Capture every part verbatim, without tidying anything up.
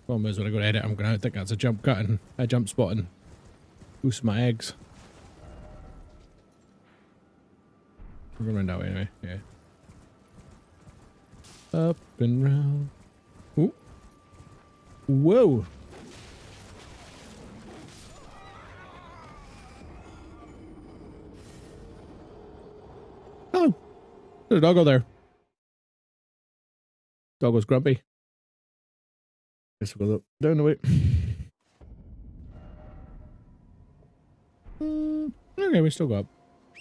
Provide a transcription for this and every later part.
Problem is when I go to edit, I'm gonna think that's a jump cut and a jump spot and boost my eggs. We're going that way anyway, yeah. Up and round. Ooh. Whoa. Oh, there's a doggo there. Doggo's grumpy. Guess we'll go down the way. Mm, okay, we still go up.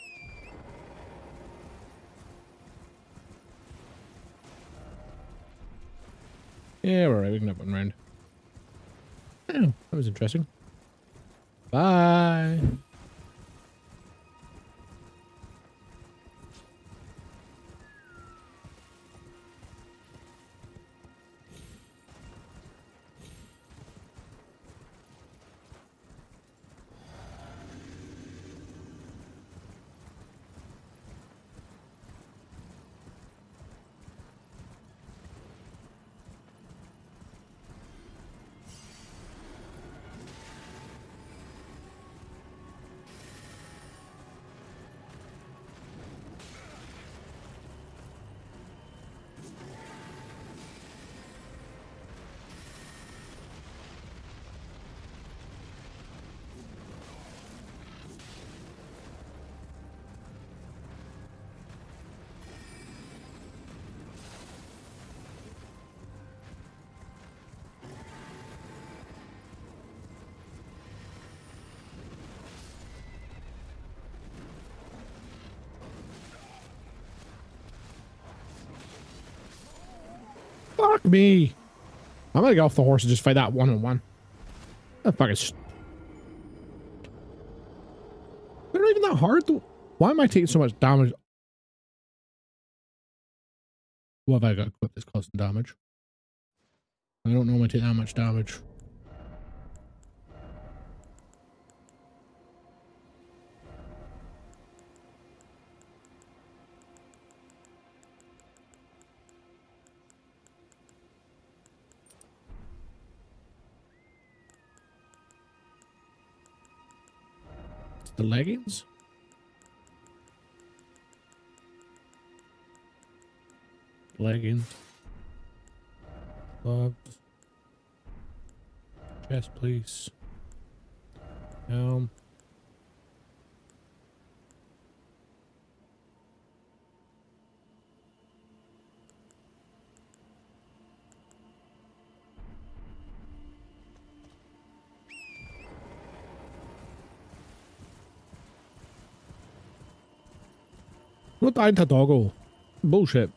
Yeah, we're alright, we can up and round. Oh, that was interesting. Bye. Fuck me. I'm gonna get off the horse and just fight that one on one. That fucking. They're not even that hard though. Why am I taking so much damage? What have I got equipped that's causing damage? I don't normally take that much damage. The leggings? Leggings. Gloves. Chest, please. Helm. What died to doggo? Bullshit.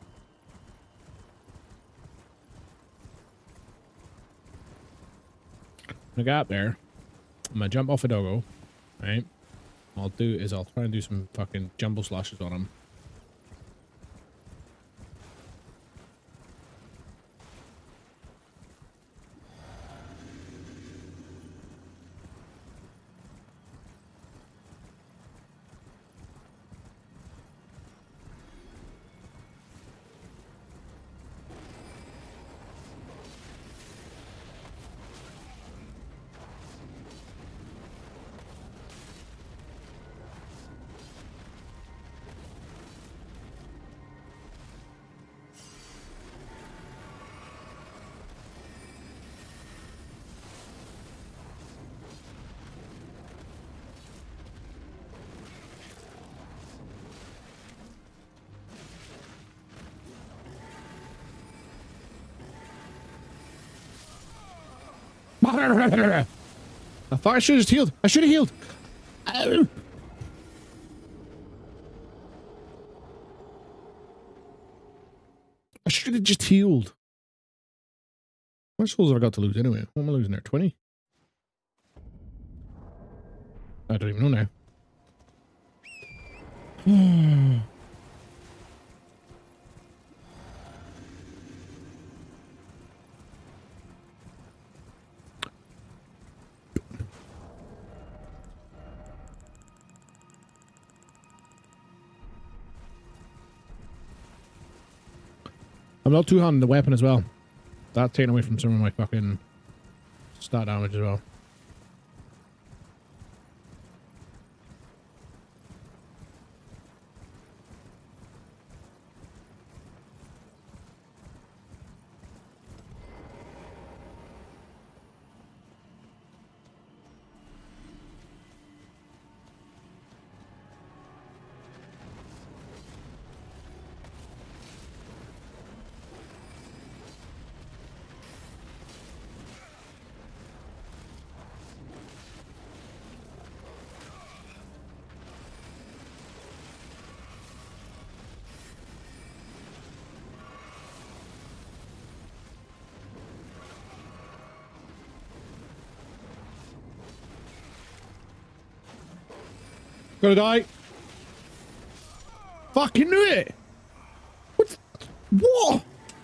I got up there. I'm gonna jump off a doggo. Right? What I'll do is I'll try and do some fucking jumbo slashes on him. I thought I should have just healed. I should have healed. Ow. I should have just healed. How much souls have I got to lose anyway? What am I losing there? twenty? I don't even know now. I'm not too hot on the weapon as well. That's taken away from some of my fucking stat damage as well. Gonna die. Fucking knew it. What? What?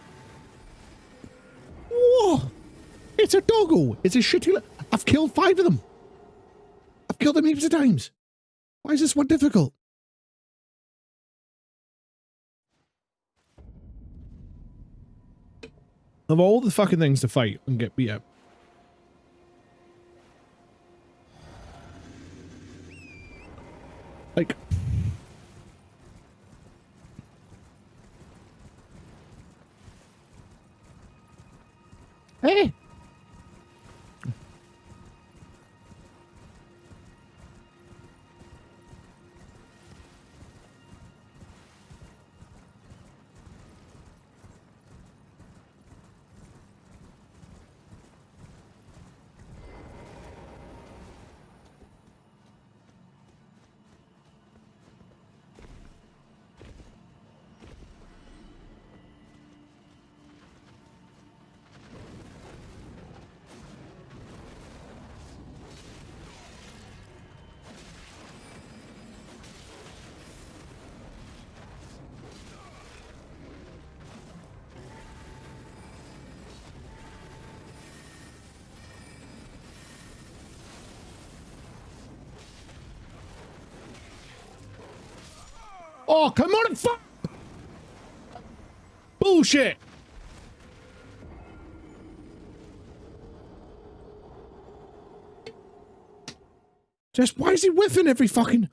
What? It's a doggo. It's a shitty. I've killed five of them. I've killed them heaps of times. Why is this one difficult? Of all the fucking things to fight and get beat up. Like, hey. Oh, come on and fuck! Bullshit! Just, why is he whiffing every fucking...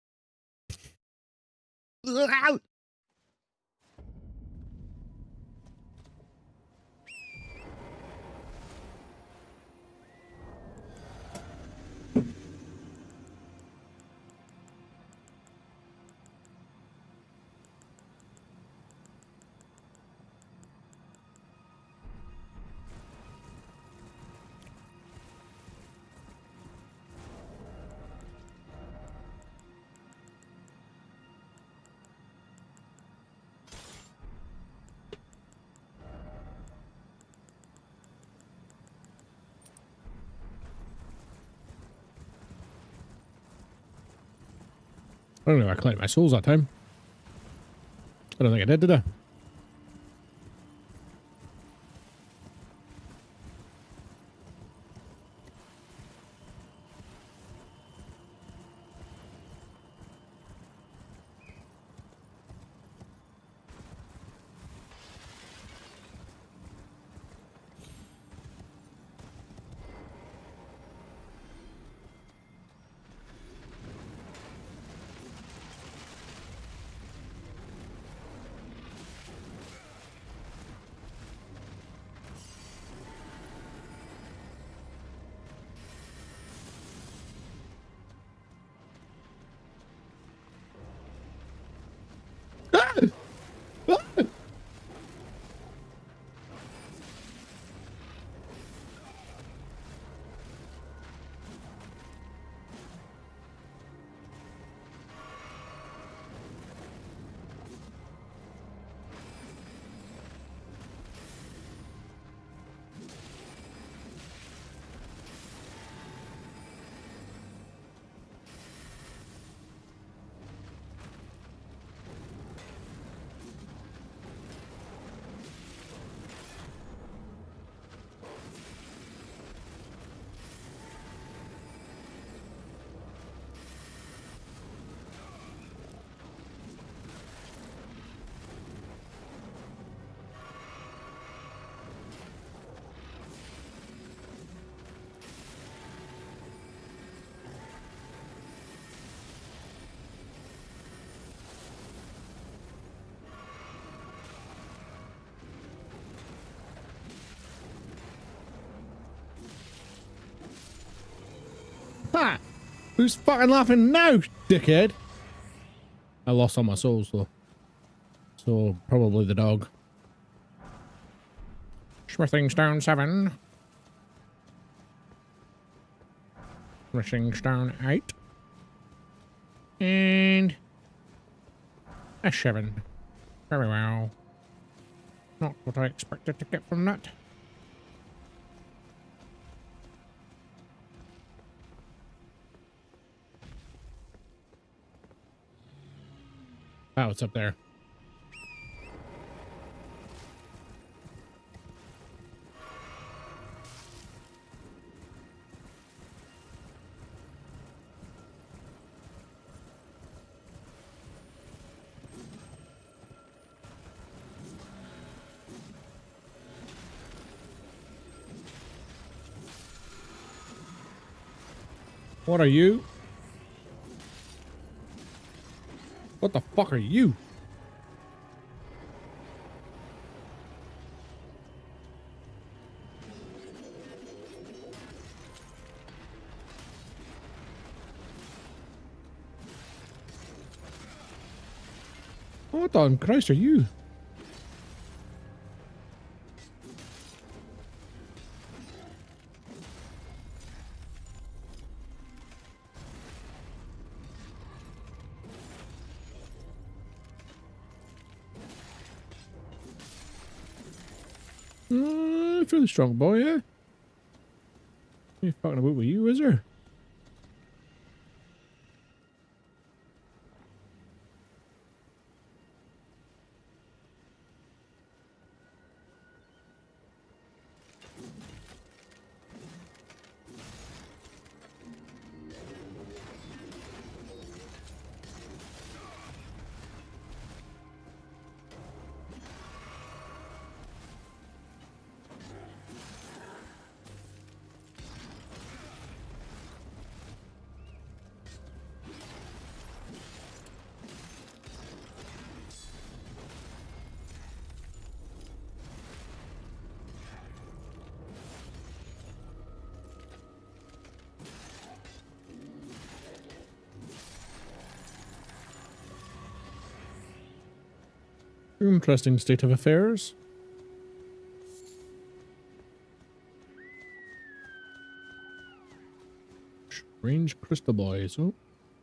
I don't know if I collected my souls that time. I don't think I did, did I? Who's fucking laughing now, dickhead? I lost all my souls, though. So, probably the dog. Smithing stone seven. Smithing stone eight. And a seven. Very well. Not what I expected to get from that. Oh, it's up there. What are you? What the fuck are you? What on Christ are you? Uh, fairly strong boy, yeah? You fucking about with you, is there? Interesting state of affairs. Strange crystal boys. Oh.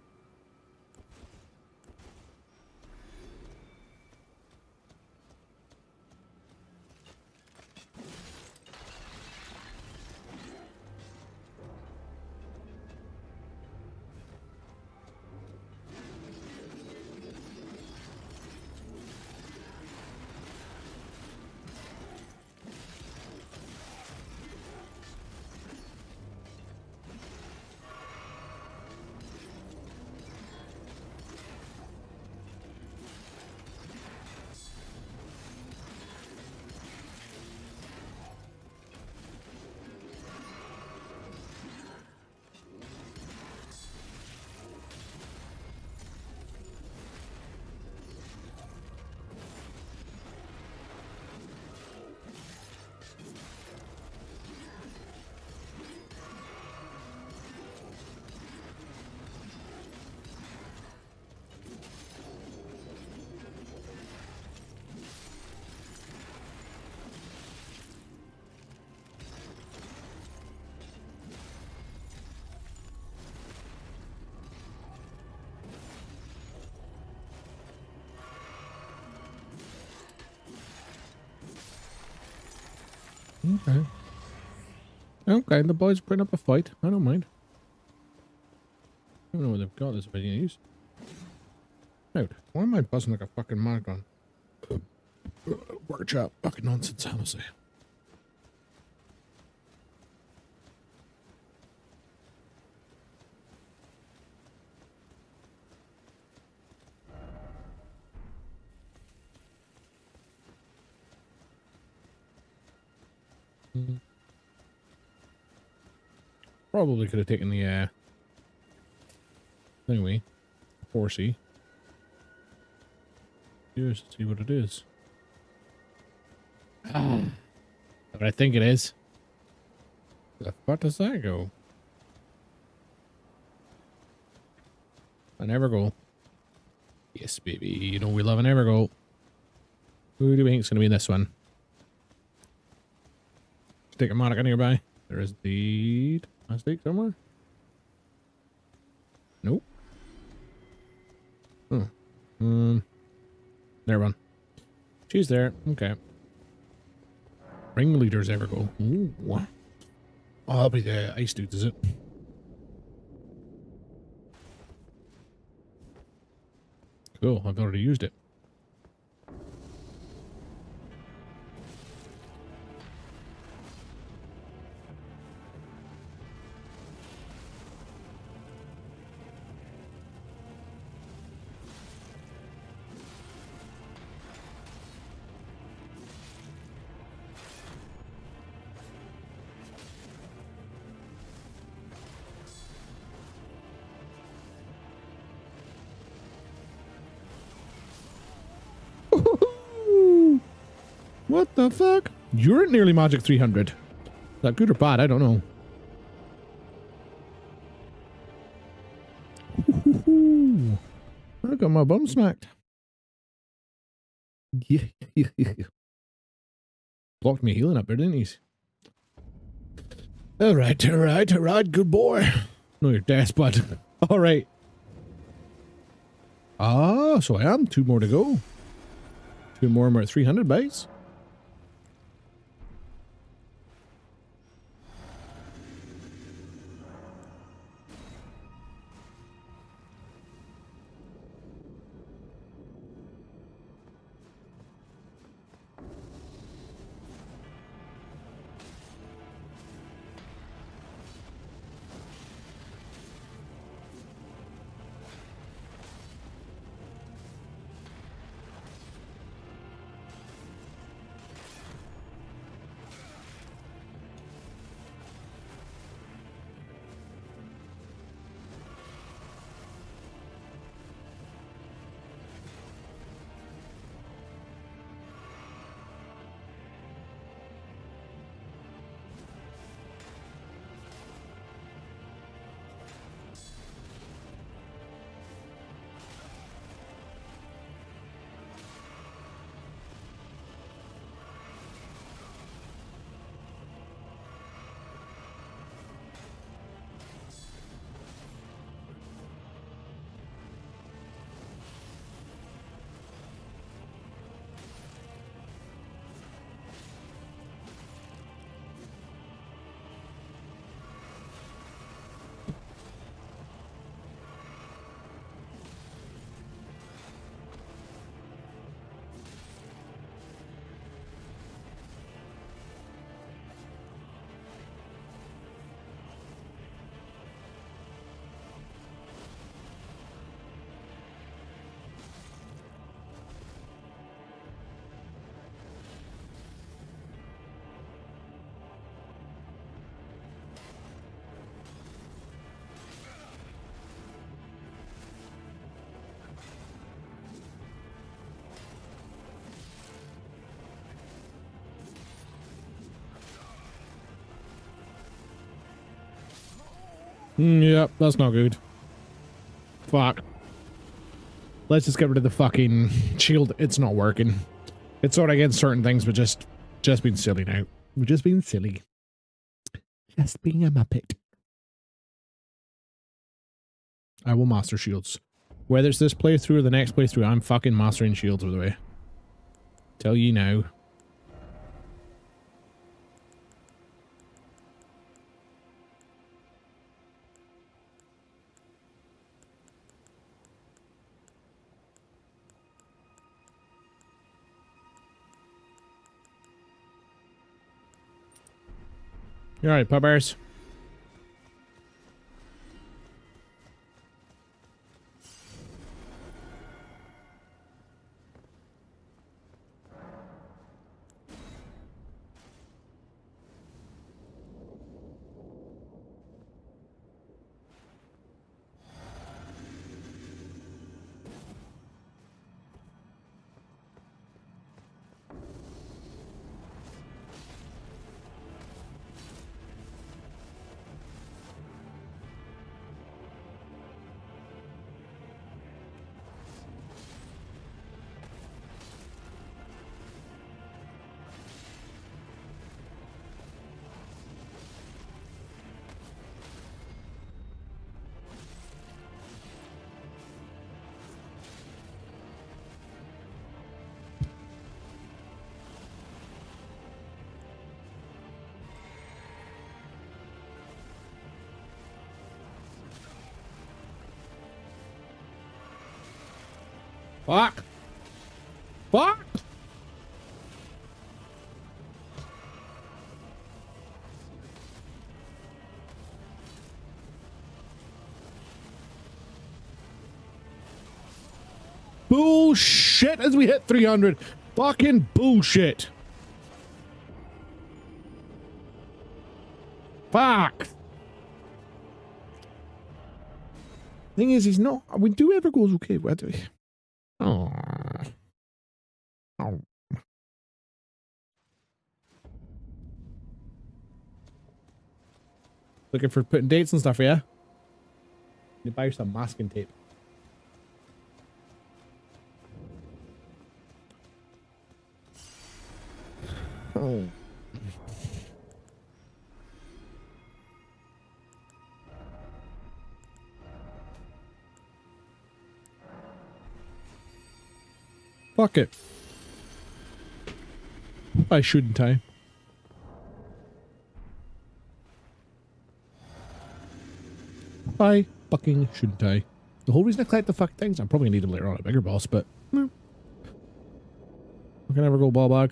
Okay. Okay, the boys are putting up a fight. I don't mind. I don't know what they've got this video use. Out. Why am I buzzing like a fucking mad gun? Workshop. Fucking nonsense, honestly. Mm. Probably could have taken the uh anyway, horsey. Here's to see what it is. Ah, but I think it is. Where the fuck does that go? An Evergoal. Yes, baby. You know we love an Evergoal. Who do we think is going to be in this one? Stick a Monica nearby. There is the plastic somewhere. Nope. Oh. Um. There one. She's there. Okay. Ringleader's Evergoal. Ooh. Oh, that'll be the ice dude, is it? Cool. I've already used it. What the fuck? You're at nearly Magic three hundred. Is that good or bad? I don't know. I got my bum smacked. Yeah. Blocked me healing up there, didn't he? Alright, alright, alright, good boy. No, you're dead, bud. Alright. Ah, so I am. Two more to go. Two more and we're at three hundred bites. Mm, yep, that's not good. Fuck. Let's just get rid of the fucking shield. It's not working. It's sort of against certain things, but just, just being silly now. We're just being silly. Just being a muppet. I will master shields. Whether it's this playthrough or the next playthrough, I'm fucking mastering shields, by the way. Tell you now. You alright, Pop Bears? Fuck. Fuck. Bullshit as we hit three hundred. Fucking bullshit. Fuck. Thing is, he's not. We do ever goes okay. Where do we? Oh. Oh. Looking for putting dates and stuff, yeah? You buy some masking tape. Oh. Fuck it. Why shouldn't I? Why fucking shouldn't I? The whole reason I collect the fuck things, I'm probably gonna need them later on a bigger boss, but no. I can never go ball bag.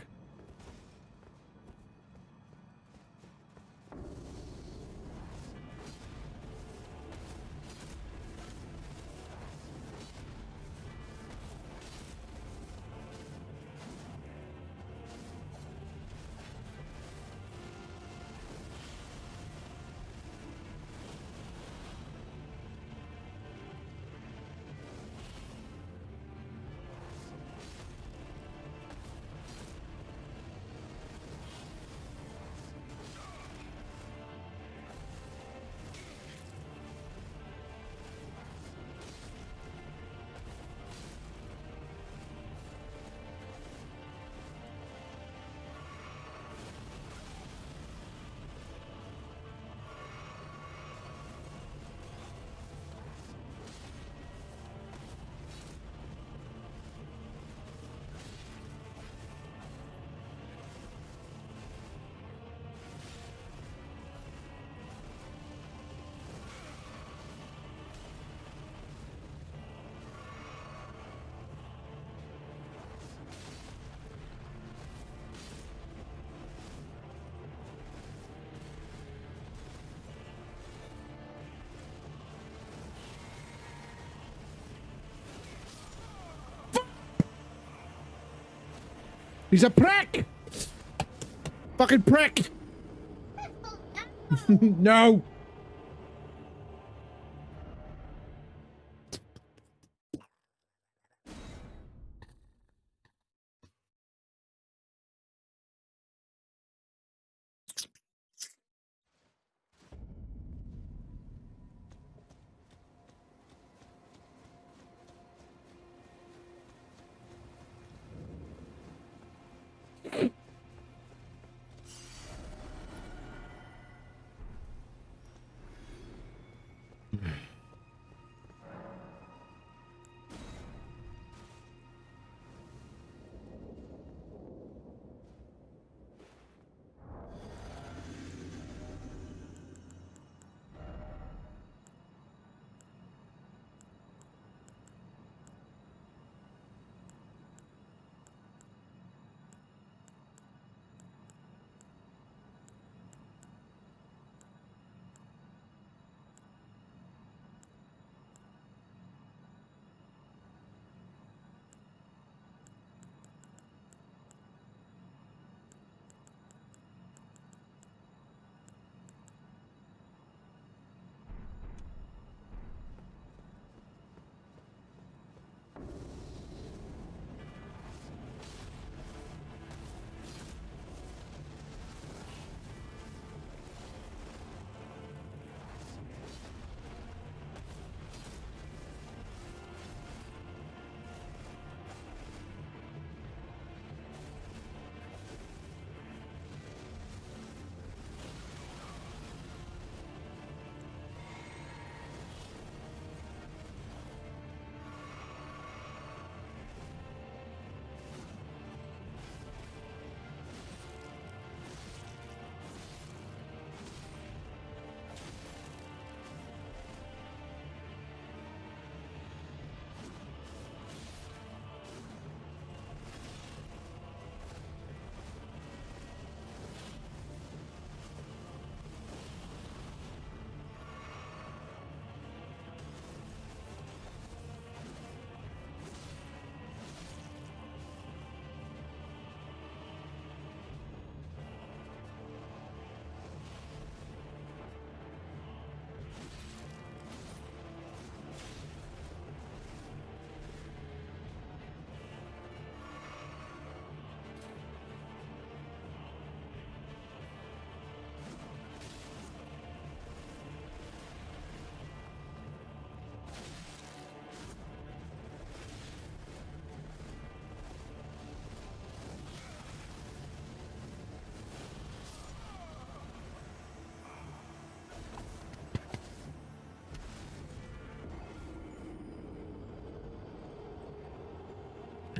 He's a prick! Fucking prick! No!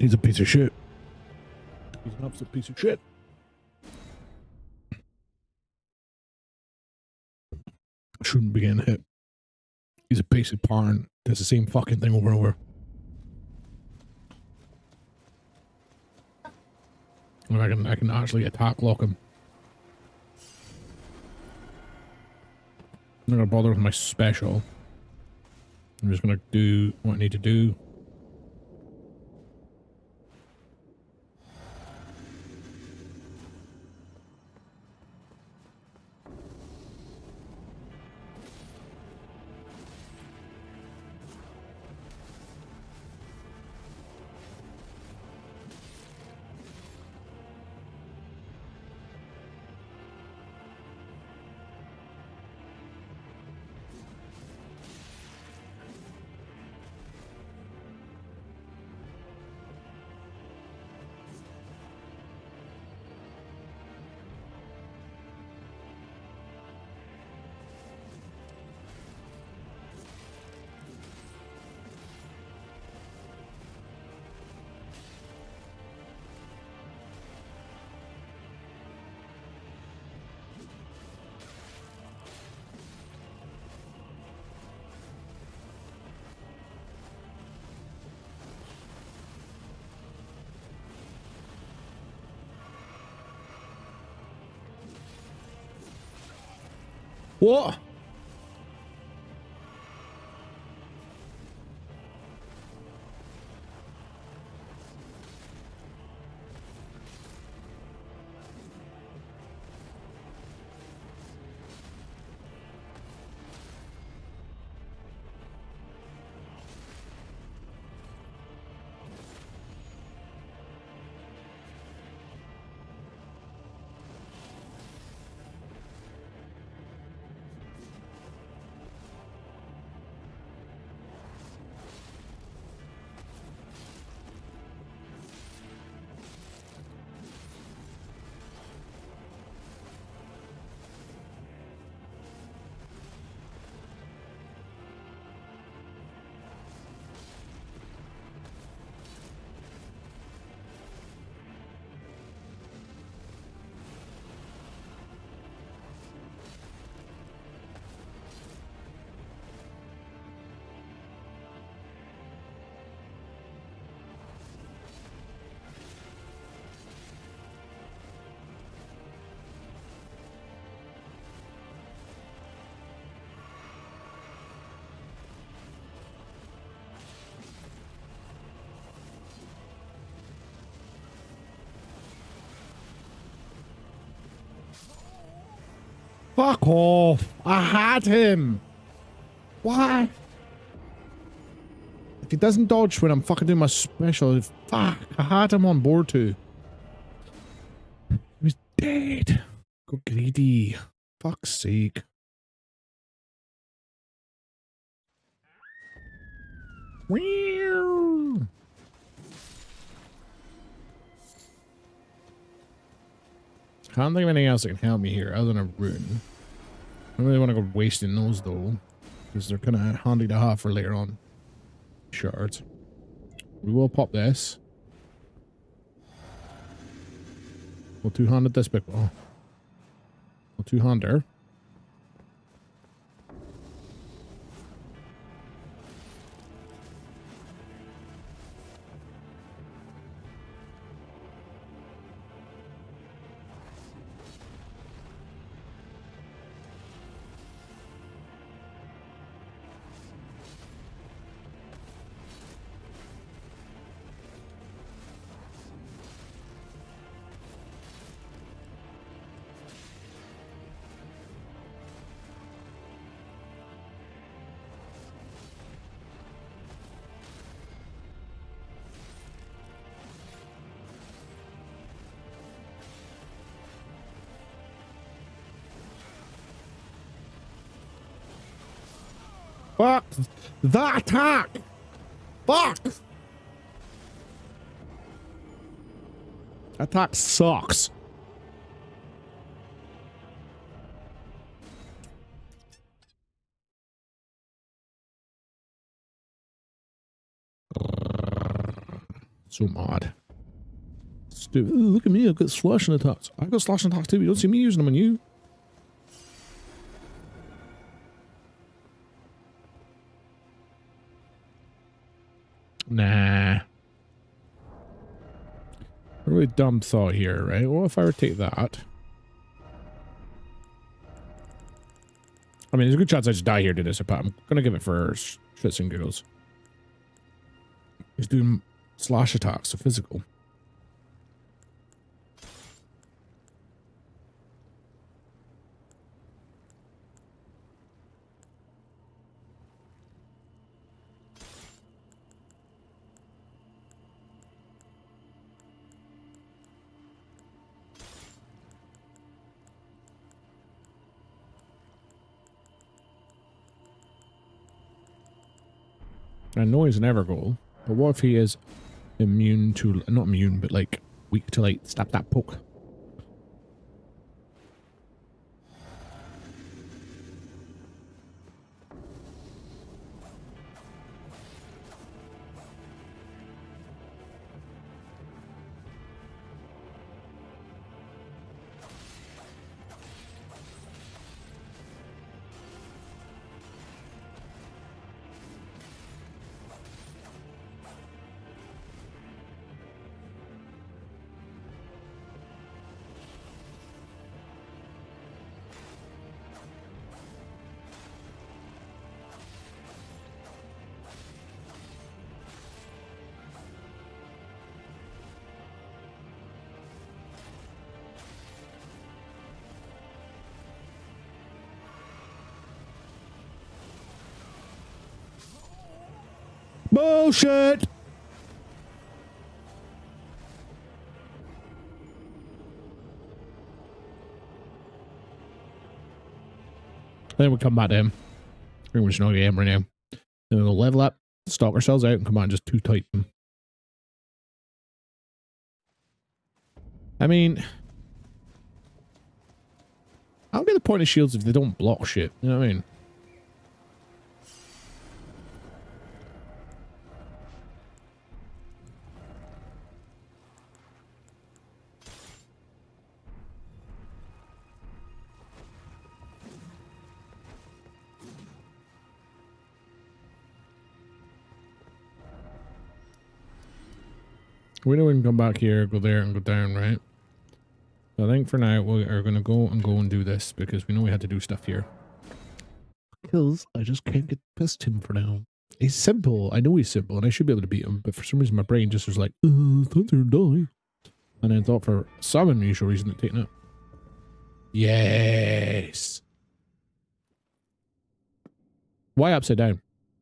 He's a piece of shit. He's an absolute piece of shit. Shouldn't be getting hit. He's a piece of porn. Does the same fucking thing over and over. And I can I can actually attack lock him. I'm not gonna bother with my special. I'm just gonna do what I need to do. What? Fuck off. I had him. Why? If he doesn't dodge when I'm fucking doing my special, fuck, I had him on board too. He was dead. Go greedy. Fuck's sake. Meow. Can't think of anything else that can help me here other than a rune. I don't really want to go wasting those though, because they're kind of handy to have for later on. Shards. We will pop this. We'll two-handed this big one. We'll two-hand her. Fuck the attack! Fuck! Attack sucks. So mad. Stupid. Ooh, look at me, I've got slashing attacks. I've got slashing attacks too, you don't see me using them on you. Nah. A really dumb thought here, right? What if I were to take that? I mean, there's a good chance I just die here to this, but I'm gonna give it for shits and giggles. He's doing slash attacks, so physical. I know he's an Evergoal, but what if he is immune to, not immune, but like weak to like stab that poke? Bullshit! Then we come back to him. Pretty much no game right now. Then we'll level up, stalk ourselves out, and come out and just two type them. I mean, I don't get the point of shields if they don't block shit. You know what I mean? We know we can come back here, go there, and go down, right? So I think for now we are going to go and go and do this because we know we had to do stuff here. Because I just can't get past him for now. He's simple. I know he's simple and I should be able to beat him, but for some reason my brain just was like, uh, Thunder die. And I thought for some unusual reason it taken it. Yes. Why upside down?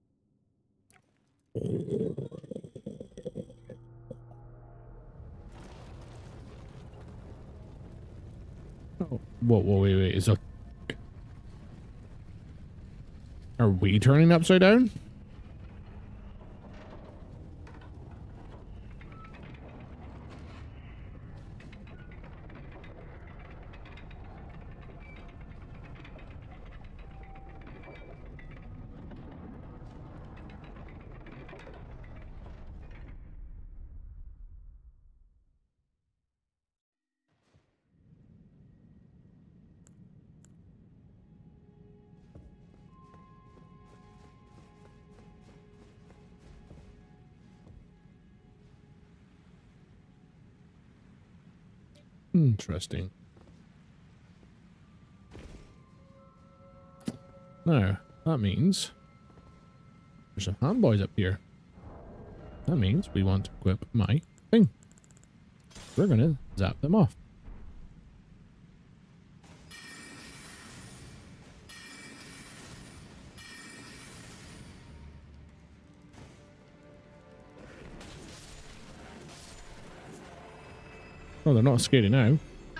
Oh, whoa, whoa, wait, wait, is that... Are we turning upside down? Interesting. Now, that means there's some handboys up here. That means we want to equip my thing. We're gonna zap them off. Oh, they're not scary now.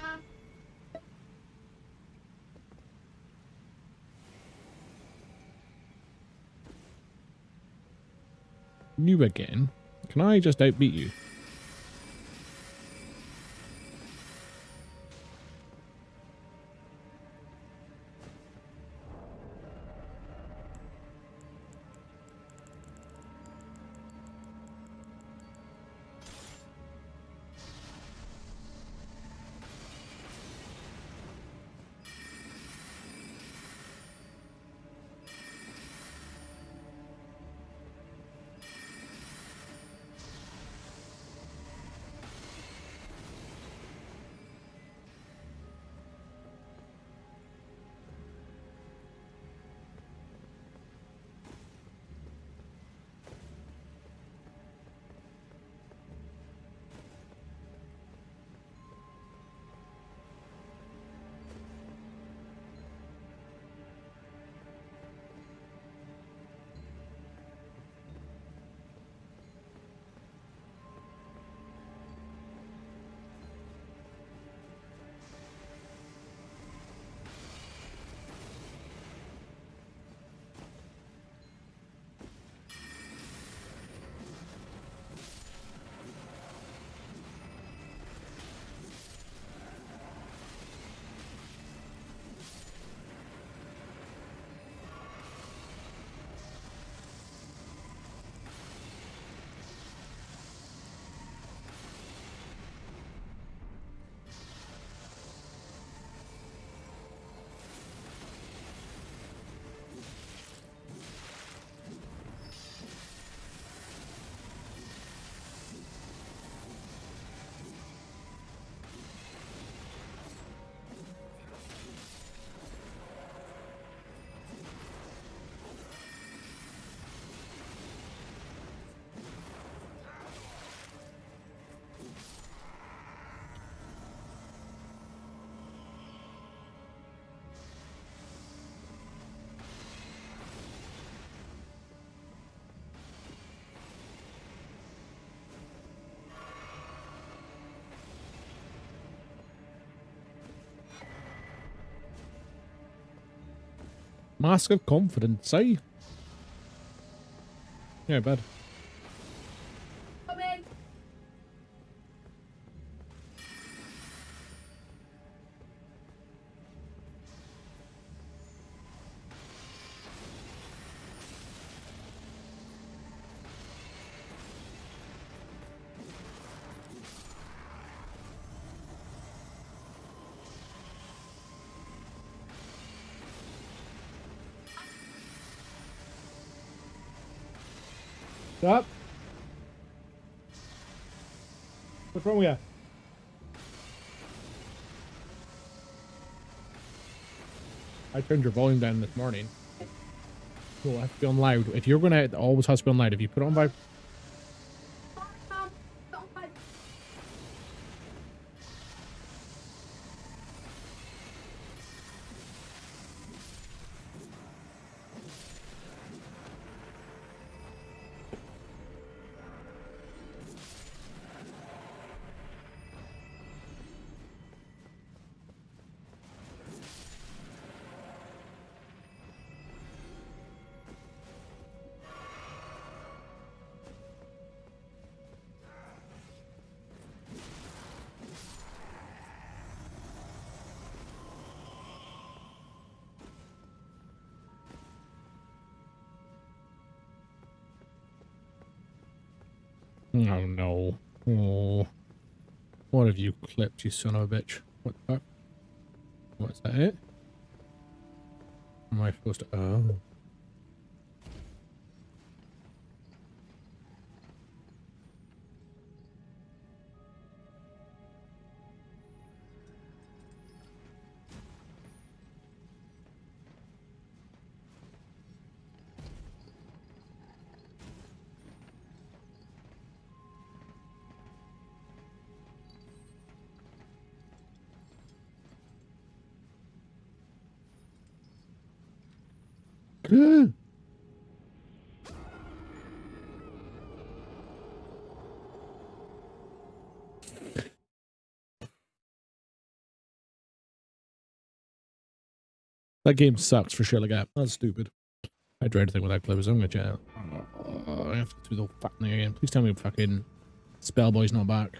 You again? Can I just outbeat you? Mask of confidence, eh? Yeah, bud. Coming. Stop. What's wrong with you? I turned your volume down this morning. Cool, I have to be on loud. If you're gonna, it always has to be on loud. If you put it on vibe. Oh no. Oh. What have you clipped, you son of a bitch? What the fuck? What's that it? Am I supposed to? Oh. That game sucks for sure. Like that. That's stupid. I tried to think without clippers. I'm gonna check. Oh, I have to do the fucking thing again. Please tell me fucking Spellboy's not back.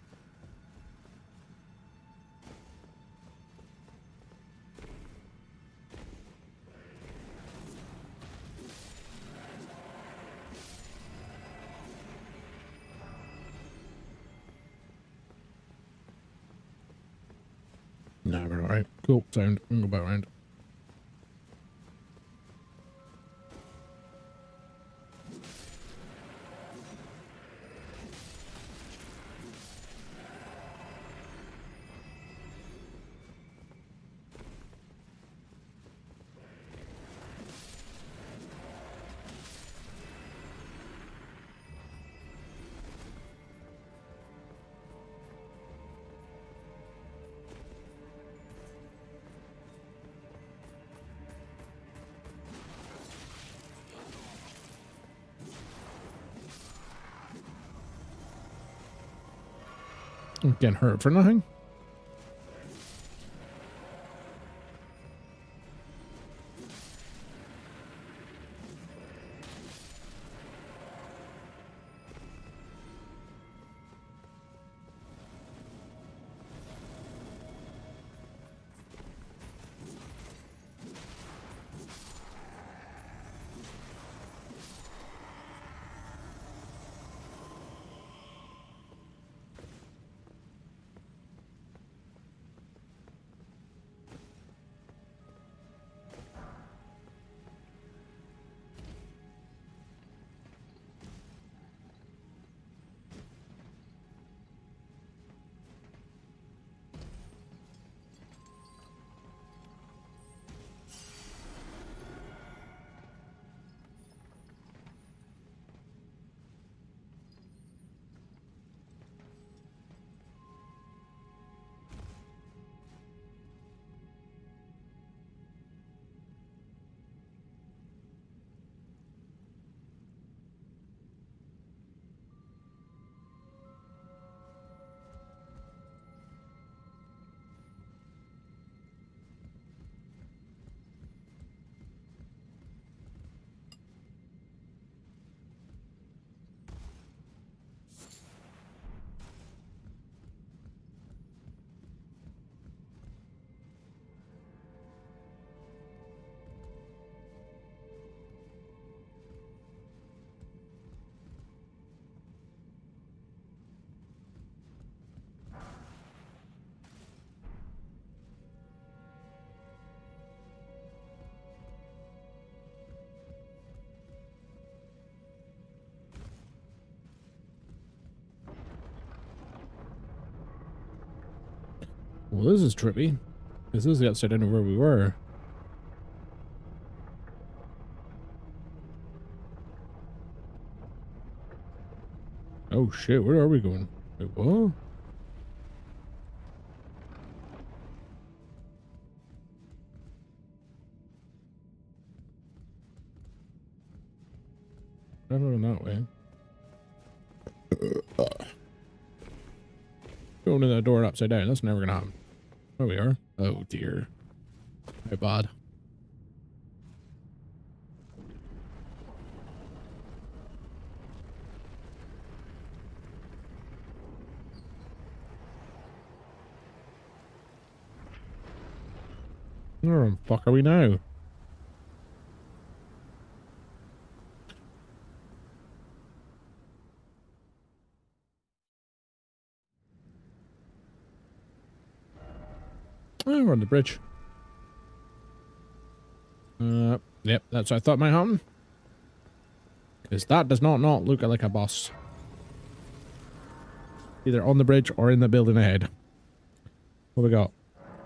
Nah, we're alright. Cool. Sound. I'm gonna go back around. I'm getting hurt for nothing. Well, this is trippy. This is the upside down of where we were. Oh shit, where are we going? Wait, what? Never going that way. Going in that door upside down, that's never gonna happen. There we are. Oh dear. My bad. Where the fuck are we now? Oh, we're on the bridge. Uh, yep, that's what I thought might happen. Because that does not not look like a boss. Either on the bridge or in the building ahead. What we got?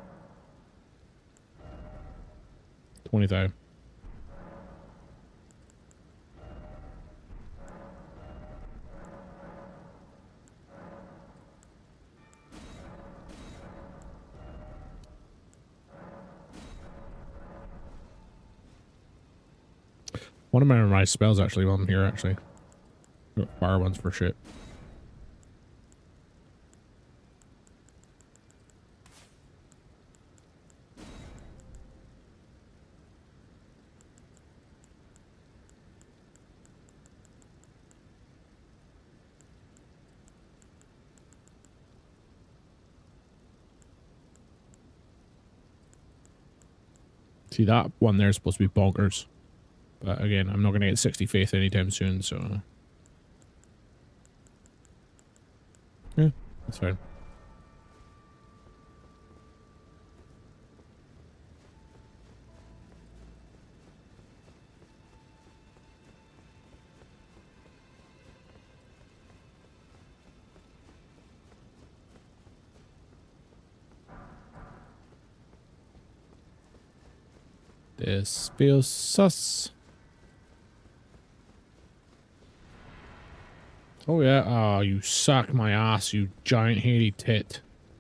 twenty thousand. One of my memorized spells actually while I'm here, actually. Got fire ones for shit. See, that one there is supposed to be bonkers. But again, I'm not going to get sixty faith anytime soon, so... yeah, that's fine. This feels sus. Oh yeah, oh you suck my ass, you giant hairy tit.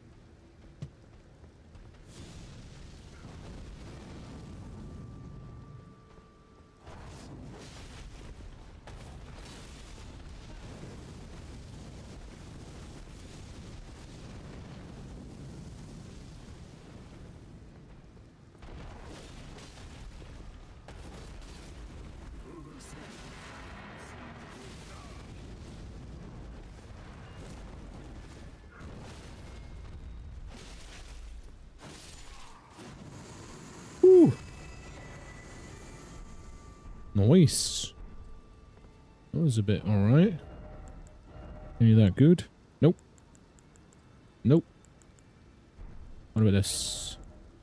Nice. That was a bit alright. Any that good? Nope. Nope. What about this?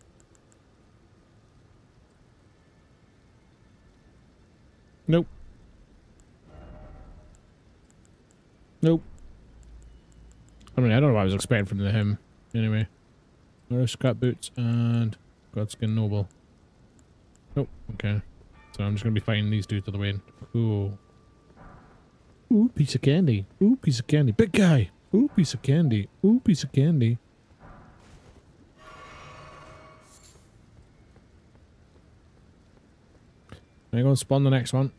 Nope. Nope. I mean, I don't know what I was expecting from him. Anyway. Scrap boots and Godskin Noble. Nope. Okay. So I'm just gonna be fighting these dudes to the win. Cool. Ooh, piece of candy. Ooh, piece of candy. Big guy. Ooh, piece of candy. Ooh, piece of candy. Am I gonna spawn the next one?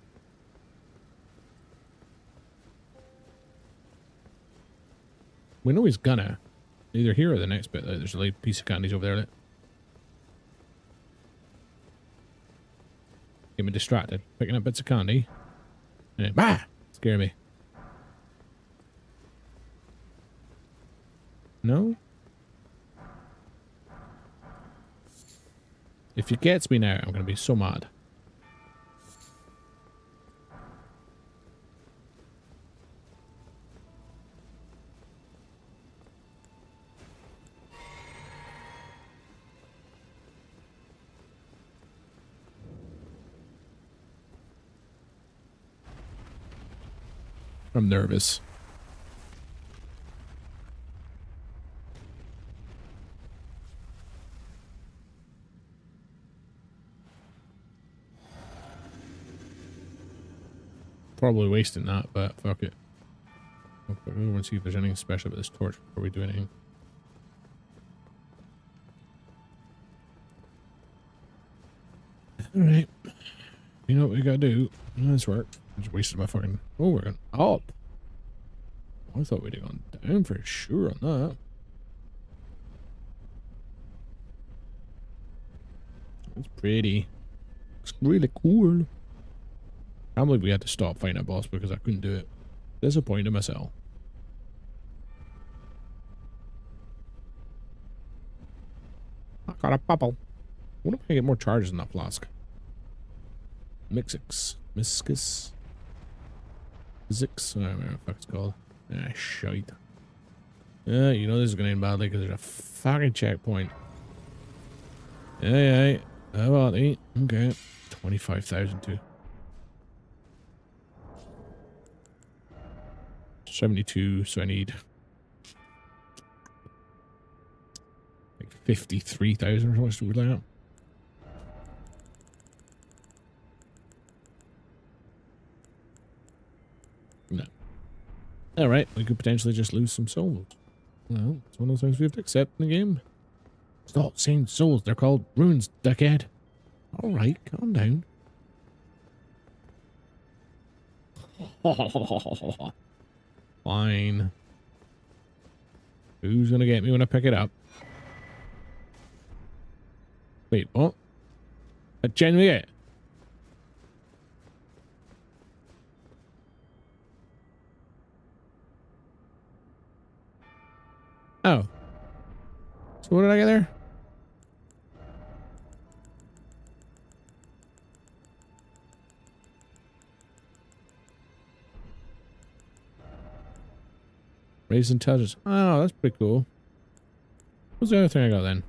We know he's gonna. Either here or the next bit. There's a little piece of candies over there. Look. Get me distracted. Picking up bits of candy. And then, bah! Scare me. No? If he gets me now, I'm going to be so mad. I'm nervous. probably wasting that, but fuck it. Okay, we want to see if there's anything special about this torch before we do anything. Alright. You know what we gotta do? Let's work. I just wasted my fucking... Oh, we're going up. I thought we'd have gone down for sure on that. That's pretty. It's really cool. I can't believe we had to stop fighting a boss because I couldn't do it. Disappointed myself. I got a bubble. What if I get more charges in that flask? Mixix. Miscus. Zix. I don't know what the fuck it's called. Ah, shite. Yeah, you know this is gonna end badly because there's a fucking checkpoint. Yeah, yeah. How about eight? Okay. twenty-five thousand too. seventy-two, so I need like fifty-three thousand or something like that. No. Alright, we could potentially just lose some souls. Well, it's one of those things we have to accept in the game. Stop saying souls, they're called runes, dickhead. Alright, calm down. Fine. Who's gonna get me when I pick it up? Wait, what? I genuinely get it. Oh. So what did I get there? Raise intelligence. Oh, that's pretty cool. What's the other thing I got then?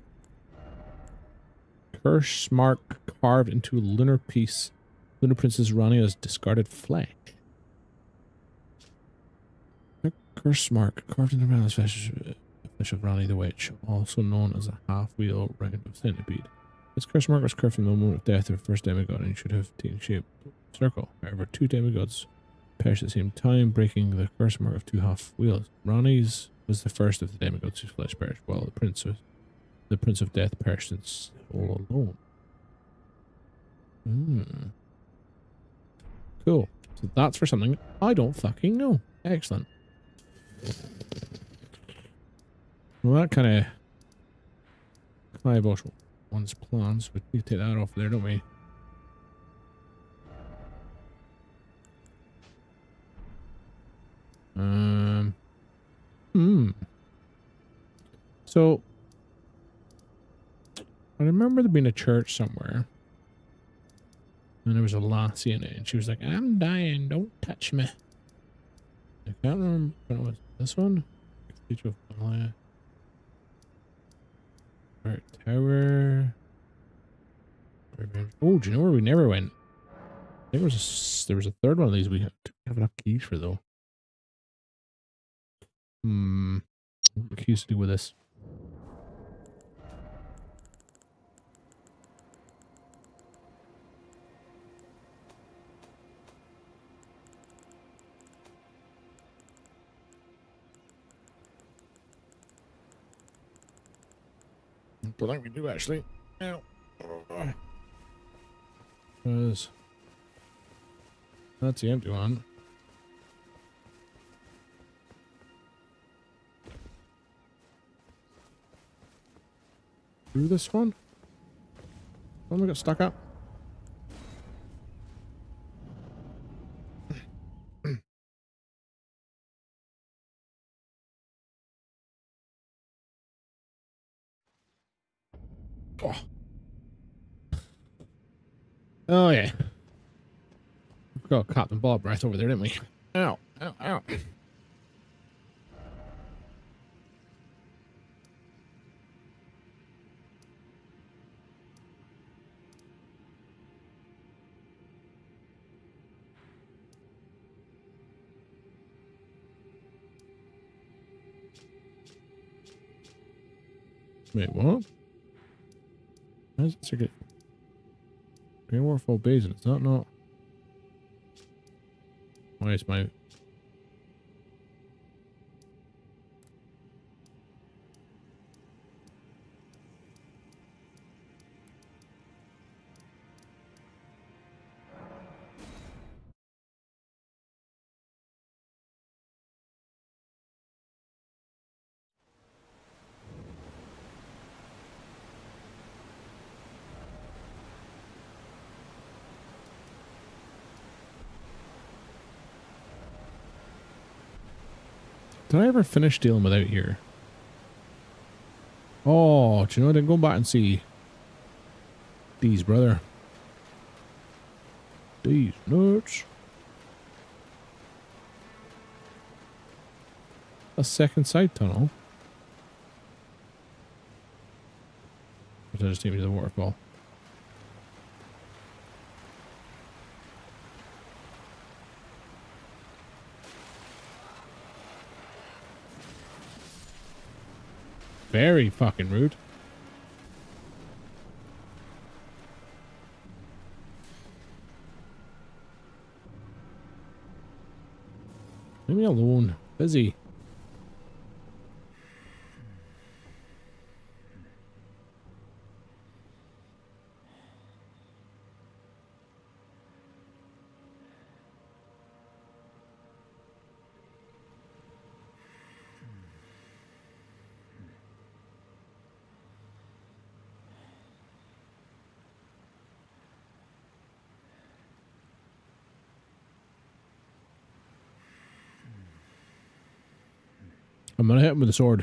Curse mark carved into a lunar piece. Lunar Princess Rani has discarded flesh. A curse mark carved into the flesh, flesh of Rani the Witch, also known as a half-wheel round of centipede. This curse mark was carved from the moment of death of the first demigod and should have taken shape circle. However, two demigods perished at the same time, breaking the curse mark of two half wheels. Rani's was the first of the demigods whose flesh perished, while the prince of the prince of death perished in soul alone. Hmm. Cool. So that's for something I don't fucking know. Excellent. Well, that kind of kibosh one's plans. We need to take that off there, don't we? Um. Hmm. So, I remember there being a church somewhere, and there was a lassie in it, and she was like, "I'm dying, don't touch me." I can't remember what it was. This one? Cathedral of Himalaya. Art Tower. Oh, do you know where we never went? I think there was a, there was a third one of these we have have enough keys for though. Hmm. What the keys to do with this? I don't think we do actually. Ow. Because that's the empty one. Through this one? Oh, we got stuck up. Oh. Oh yeah. We've got Captain Bob right over there, didn't we? Ow, ow, ow. Wait, what? Why is it circuit? Grey Waterfall Basin, is that not? Why is my... Did I ever finish dealing with out here? Oh, do you know, I didn't go back and see these, brother. These nuts. A second side tunnel. Or did I just take me to the waterfall? Very fucking rude. Leave me alone. Busy. I'm gonna hit him with a sword.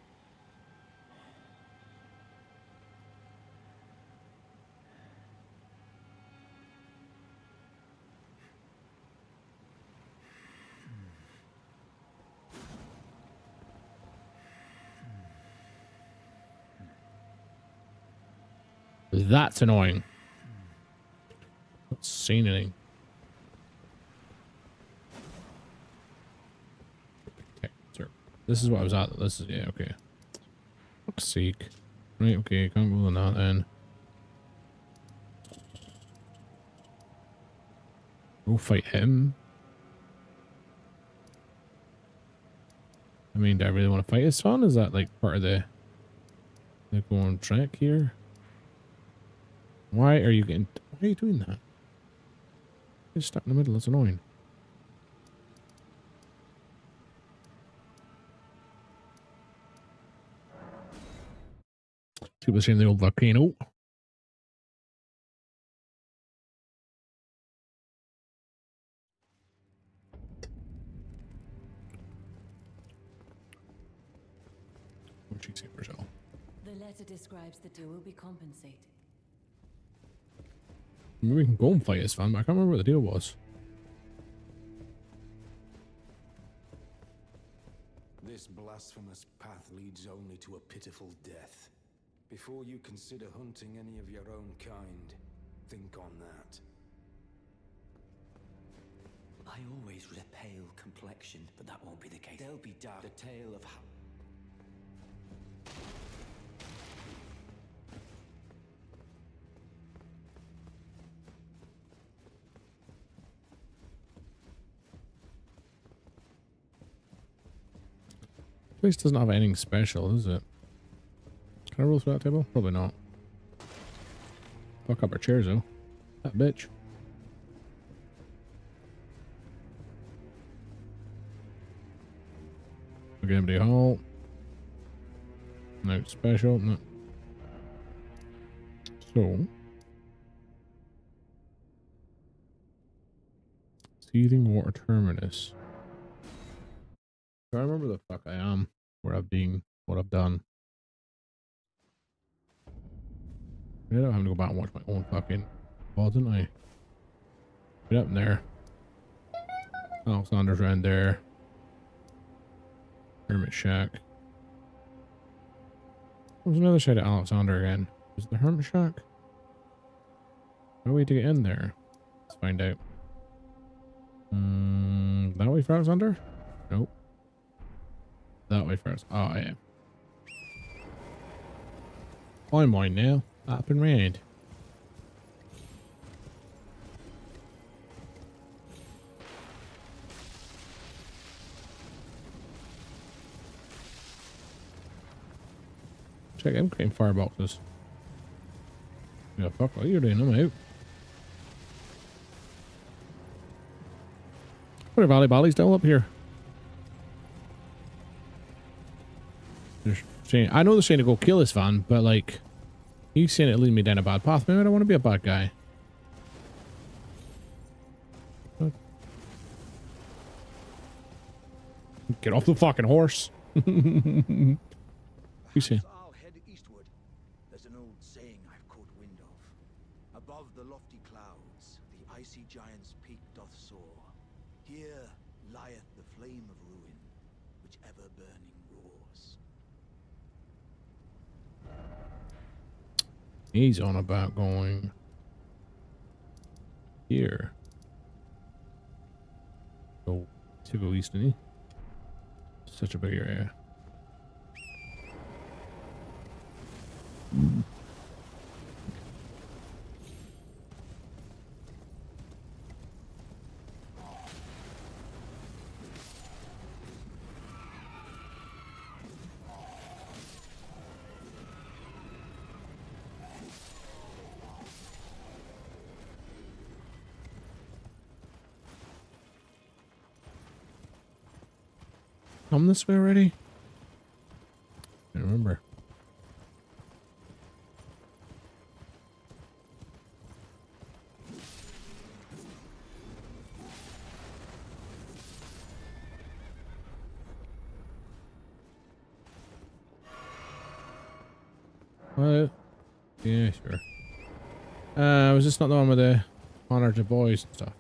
That's annoying. Not seen anything. Okay, sir. This is what I was at. This is, yeah, okay. Fuck's sake. Right, okay, can't go on that then. Go fight him. I mean, do I really want to fight his son? Is that like part of the, the going track here? Why are you getting... Why are you doing that? You're stuck in the middle. That's annoying. People seeing the old volcano. What'd she say for herself? The letter describes that you will be compensated. Maybe we can go and fight his fan, but I can't remember what the deal was. This blasphemous path leads only to a pitiful death. Before you consider hunting any of your own kind, think on that. I always read a pale complexion, but that won't be the case. They'll be dark. The tale of how... Place doesn't have anything special, is it? Can I roll through that table? Probably not. Fuck up our chairs though. That bitch. Okay, empty hall. No special. No. So. Seething water terminus. I remember the fuck I am, where I've been, what I've done. I ended up having to go back and watch my own fucking ball, didn't I? Get up in there. Alexander's around there. Hermit Shack. There's another side of Alexander again. Is it the Hermit Shack? No way to get in there. Let's find out. Um, that way for Alexander? Nope. That way first. Oh, yeah. I'm mine now. Up and round. Check them cream fireboxes. Yeah, fuck what you're doing, I'm out. What are Valley Bally's down up here? They're saying, I know they're saying to go kill this van, but like, he's saying it lead me down a bad path. Maybe I don't want to be a bad guy. What? Get off the fucking horse. You see? I'll head eastward. There's an old saying I've caught wind of. Above the lofty clouds, the icy giant's peak doth soar. Here lieth the flame of ruin, which ever burning roars. He's on about going here. Go to go east, isn't he? Such a big area. Mm. Come this way already? I don't remember. What? Yeah, sure. Uh, was this not the one with the honor to boys and stuff?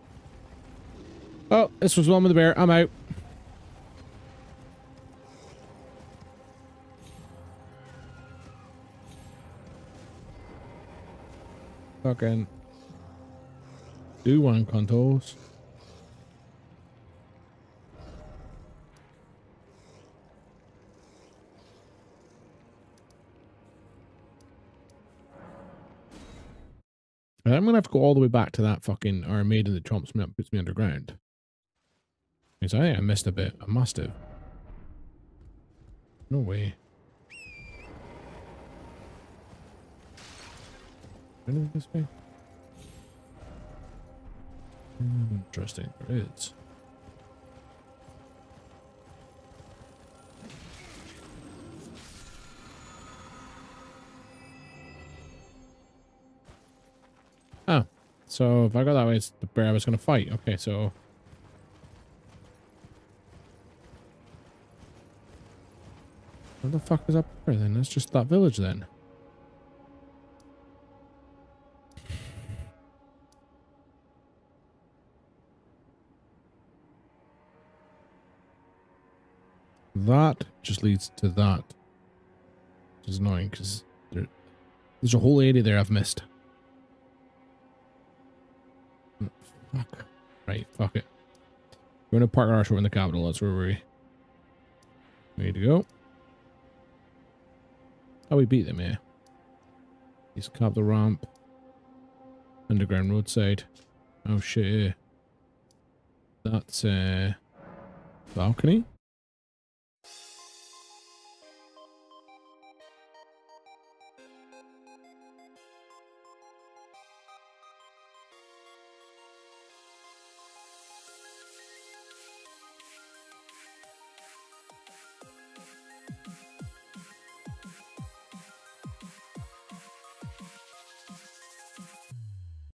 Oh, this was the one with the bear. I'm out. Fucking do one controls. I'm gonna have to go all the way back to that fucking Iron Maiden that trumps me up, puts me underground. Because I think I missed a bit. I must have. No way. Anything this way? Interesting. There is. Oh, so if I go that way, it's the bear I was going to fight. Okay, so what the fuck is up there then? That's just that village then. That just leads to that. Which is annoying because there, there's a whole area there I've missed. Fuck. Right, fuck it. We're going to park our short in the capital. That's where we need to go. Oh, we beat them, yeah. He's cap the ramp. Underground roadside. Oh shit, yeah. That's uh balcony.